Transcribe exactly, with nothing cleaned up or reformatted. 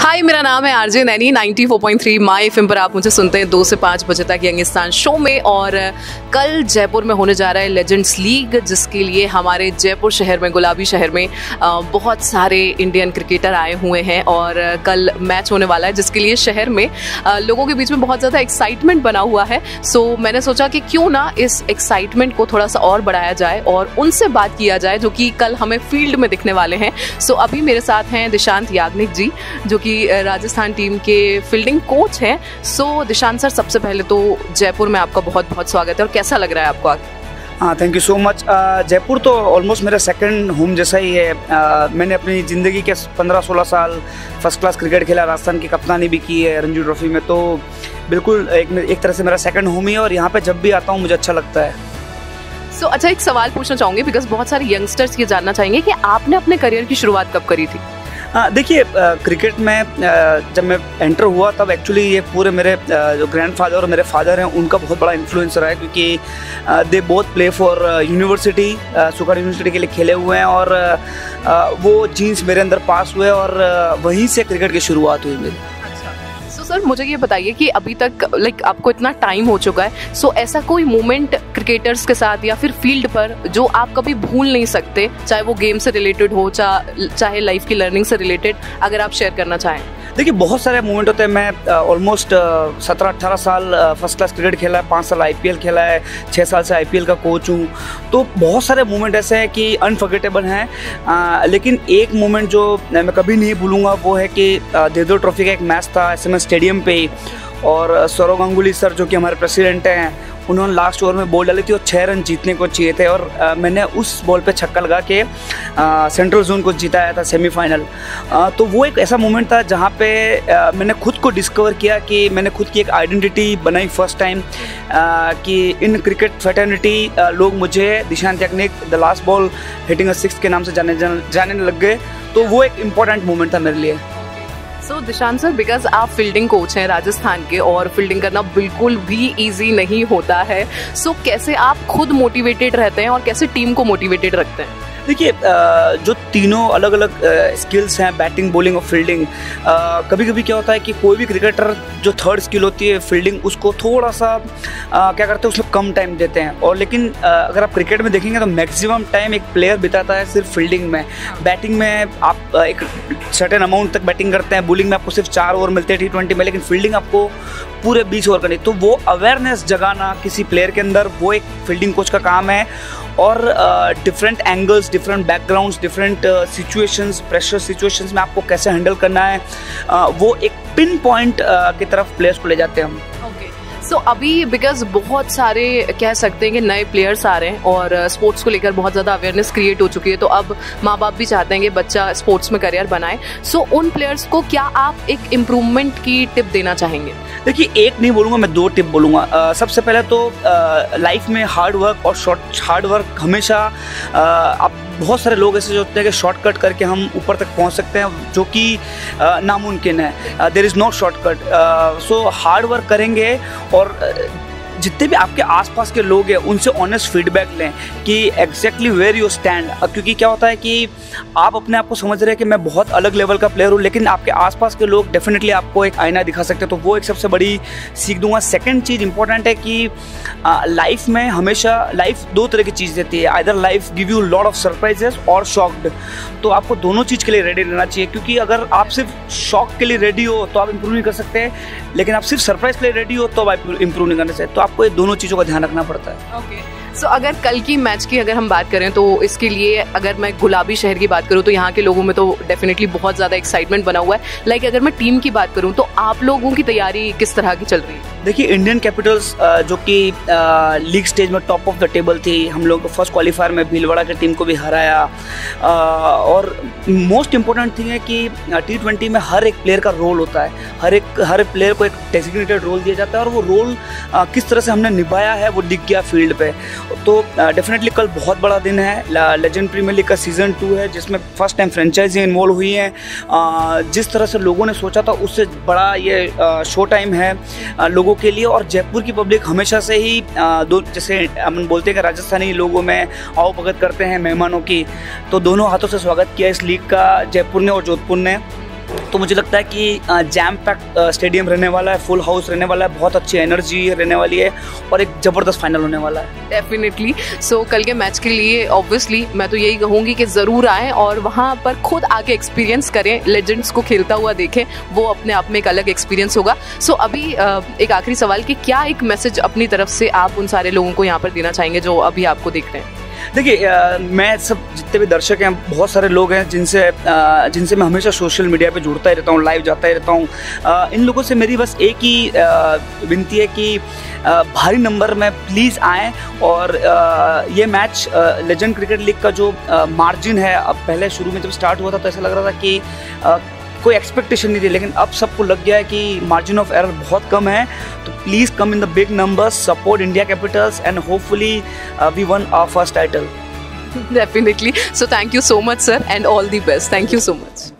हाय, मेरा नाम है RJ Naini. Ninety four point three my FM पर आप मुझे सुनते हैं दो से पाँच बजे तक यंगिस्तान शो में। और कल जयपुर में होने जा रहा है लेजेंड्स लीग, जिसके लिए हमारे जयपुर शहर में, गुलाबी शहर में बहुत सारे इंडियन क्रिकेटर आए हुए हैं और कल मैच होने वाला है, जिसके लिए शहर में लोगों के बीच में बहुत ज़्यादा एक्साइटमेंट बना हुआ है। सो मैंने सोचा कि क्यों ना इस एक्साइटमेंट को थोड़ा सा और बढ़ाया जाए और उनसे बात किया जाए जो कि कल हमें फील्ड में दिखने वाले हैं। सो अभी मेरे साथ हैं दिशांत याग्निक जी, जो कि राजस्थान टीम के फील्डिंग कोच हैं। सो दिशांत सर, सबसे पहले तो जयपुर में आपका बहुत बहुत स्वागत है और कैसा लग रहा है आपको आगे? हाँ, thank you so much. Jaipur तो ऑलमोस्ट मेरा सेकंड होम जैसा ही है। uh, मैंने अपनी ज़िंदगी के पंद्रह सोलह साल फर्स्ट क्लास क्रिकेट खेला, राजस्थान की कप्तानी भी की है रणजी ट्रॉफी में, तो बिल्कुल एक एक तरह से मेरा सेकंड होम ही है और यहाँ पे जब भी आता हूँ मुझे अच्छा लगता है। सो so, अच्छा, एक सवाल पूछना चाहूँगी बिकॉज बहुत सारे यंगस्टर्स ये जानना चाहेंगे कि आपने अपने करियर की शुरुआत कब करी थी? हाँ, देखिए, क्रिकेट में जब मैं एंटर हुआ तब एक्चुअली ये पूरे मेरे जो ग्रैंडफादर और मेरे फादर हैं उनका बहुत बड़ा इन्फ्लुएंस रहा है, क्योंकि they both play for university, सुखा यूनिवर्सिटी के लिए खेले हुए हैं और वो जीन्स मेरे अंदर पास हुए और वहीं से क्रिकेट की शुरुआत हुई मेरी। सर, मुझे ये बताइए कि अभी तक लाइक आपको इतना टाइम हो चुका है, सो ऐसा कोई मोमेंट क्रिकेटर्स के साथ या फिर फील्ड पर जो आप कभी भूल नहीं सकते, चाहे वो गेम से रिलेटेड हो चाहे लाइफ की लर्निंग से रिलेटेड, अगर आप शेयर करना चाहें? देखिए, बहुत सारे मोमेंट होते हैं। मैं ऑलमोस्ट सत्रह अट्ठारह साल फर्स्ट क्लास क्रिकेट खेला है, पाँच साल आईपीएल खेला है, छः साल से आईपीएल का कोच हूँ, तो बहुत सारे मोमेंट ऐसे हैं कि अनफॉरगेटेबल हैं। लेकिन एक मोमेंट जो मैं कभी नहीं भूलूंगा वो है कि देवधर ट्रॉफी का एक मैच था एसएमएस स्टेडियम पे, और सौरव गांगुली सर जो कि हमारे प्रेसिडेंट हैं, उन्होंने लास्ट ओवर में बॉल डाली थी और छः रन जीतने को चाहिए थे और आ, मैंने उस बॉल पे छक्का लगा के आ, सेंट्रल जोन को जिताया था सेमीफाइनल। तो वो एक ऐसा मोमेंट था जहाँ पे आ, मैंने खुद को डिस्कवर किया कि मैंने खुद की एक आइडेंटिटी बनाई फर्स्ट टाइम, कि इन क्रिकेट फ्रेटर्निटी लोग मुझे Dishant Yagnik the last ball hitting a six के नाम से जाने जाने लग गए। तो वो एक इम्पॉर्टेंट मोमेंट था मेरे लिए। So so, Dishant sir, because आप फील्डिंग कोच हैं राजस्थान के और फील्डिंग करना बिल्कुल भी इजी नहीं होता है, सो so, कैसे आप खुद मोटिवेटेड रहते हैं और कैसे टीम को मोटिवेटेड रखते हैं? देखिए, जो तीनों अलग अलग स्किल्स हैं, बैटिंग, बॉलिंग और फील्डिंग, कभी कभी क्या होता है कि कोई भी क्रिकेटर जो थर्ड स्किल होती है फील्डिंग, उसको थोड़ा सा आ, क्या करते हैं, उसमें कम टाइम देते हैं। और लेकिन आ, अगर आप क्रिकेट में देखेंगे तो मैक्सिमम टाइम एक प्लेयर बिताता है सिर्फ फील्डिंग में। बैटिंग में आप एक सर्टेन अमाउंट तक बैटिंग करते हैं, बॉलिंग में आपको सिर्फ चार ओवर मिलते हैं टी ट्वेंटी में, लेकिन फील्डिंग आपको पूरे बीस ओवर करनी। तो वो अवेयरनेस जगाना किसी प्लेयर के अंदर, वो एक फील्डिंग कोच का काम है। और different angles, different backgrounds, different situations, pressure situations में आपको कैसे हैंडल करना है, uh, वो एक पिन पॉइंट uh, की तरफ प्लेयर्स को ले जाते हैं हम। ओके, सो अभी बिकॉज बहुत सारे कह सकते हैं कि नए प्लेयर्स आ रहे हैं और स्पोर्ट्स को लेकर बहुत ज़्यादा अवेयरनेस क्रिएट हो चुकी है, तो अब माँ बाप भी चाहते हैं कि बच्चा स्पोर्ट्स में करियर बनाए। सो so, उन प्लेयर्स को क्या आप एक इम्प्रूवमेंट की टिप देना चाहेंगे? देखिए, एक नहीं बोलूँगा मैं, दो टिप बोलूँगा। uh, सबसे पहले तो लाइफ uh, में हार्ड वर्क और शॉर्ट हार्ड वर्क हमेशा, uh, आप बहुत सारे लोग ऐसे जो होते हैं कि शॉर्टकट करके हम ऊपर तक पहुंच सकते हैं, जो कि uh, नामुमकिन है। There is no shortcut. So hard work करेंगे और uh, जितने भी आपके आसपास के लोग हैं उनसे ऑनेस्ट फीडबैक लें कि एग्जैक्टली वेयर यू स्टैंड। क्योंकि क्या होता है कि आप अपने आप को समझ रहे हैं कि मैं बहुत अलग लेवल का प्लेयर हूँ, लेकिन आपके आसपास के लोग डेफिनेटली आपको एक आईना दिखा सकते हैं। तो वो एक सबसे बड़ी सीख दूंगा। सेकंड चीज़ इंपॉर्टेंट है कि लाइफ में हमेशा लाइफ दो तरह की चीज़ देती है, either life give you lot of surprises और शॉक्ड। तो आपको दोनों चीज़ के लिए रेडी रहना चाहिए, क्योंकि अगर आप सिर्फ शॉक के लिए रेडी हो तो आप इंप्रूव नहीं कर सकते, लेकिन आप सिर्फ सरप्राइज के लिए रेडी हो तो आप इंप्रूव नहीं करने सकते। तो आपको ये दोनों चीज़ों का ध्यान रखना पड़ता है। ओके, सो so, अगर कल की मैच की अगर हम बात करें तो इसके लिए अगर मैं गुलाबी शहर की बात करूं तो यहाँ के लोगों में तो डेफिनेटली बहुत ज़्यादा एक्साइटमेंट बना हुआ है। लाइक like, अगर मैं टीम की बात करूं तो आप लोगों की तैयारी किस तरह की चल रही है? देखिए, इंडियन कैपिटल्स जो कि लीग स्टेज में टॉप ऑफ द टेबल थी, हम लोग फर्स्ट क्वालिफायर में भीलवाड़ा की टीम को भी हराया। और मोस्ट इम्पोर्टेंट थिंग है कि टी ट्वेंटी में हर एक प्लेयर का रोल होता है, हर एक हर प्लेयर को एक डेजिग्नेटेड रोल दिया जाता है और वो रोल किस तरह से हमने निभाया है वो दिख गया फील्ड पे। तो डेफिनेटली कल बहुत बड़ा दिन है। लेजेंड प्रीमियर लीग का सीज़न टू है, जिसमें फर्स्ट टाइम फ्रेंचाइजी इन्वॉल्व हुई हैं। जिस तरह से लोगों ने सोचा था उससे बड़ा ये शो टाइम है लोगों के लिए। और जयपुर की पब्लिक हमेशा से ही दो, जैसे हम बोलते हैं कि राजस्थानी लोगों में आओ भगत करते हैं मेहमानों की, तो दोनों हाथों से स्वागत किया इस लीग का जयपुर ने और जोधपुर ने। तो मुझे लगता है कि जैम पैक स्टेडियम रहने वाला है, फुल हाउस रहने वाला है, बहुत अच्छी एनर्जी रहने वाली है और एक ज़बरदस्त फाइनल होने वाला है। डेफिनेटली। सो कल के मैच के लिए ऑब्वियसली मैं तो यही कहूँगी कि ज़रूर आएँ और वहाँ पर खुद आके एक्सपीरियंस करें, लेजेंड्स को खेलता हुआ देखें, वो अपने आप में एक अलग एक्सपीरियंस होगा। सो so, अभी एक आखिरी सवाल कि क्या एक मैसेज अपनी तरफ से आप उन सारे लोगों को यहाँ पर देना चाहेंगे जो अभी आपको देख रहे हैं? देखिए, मैं सब जितने भी दर्शक हैं, बहुत सारे लोग हैं जिनसे जिनसे मैं हमेशा सोशल मीडिया पे जुड़ता ही रहता हूँ, लाइव जाता ही रहता हूँ। इन लोगों से मेरी बस एक ही विनती है कि भारी नंबर में प्लीज़ आएँ और ये मैच लेजेंड क्रिकेट लीग का जो मार्जिन है, अब पहले शुरू में जब स्टार्ट हुआ था तो ऐसा लग रहा था कि कोई एक्सपेक्टेशन नहीं थी, लेकिन अब सबको लग गया है कि मार्जिन ऑफ एरर बहुत कम है। तो please come in the big numbers, support India capitals and hopefully we won our first title. Definitely. So thank you so much, sir, and all the best. Thank you so much.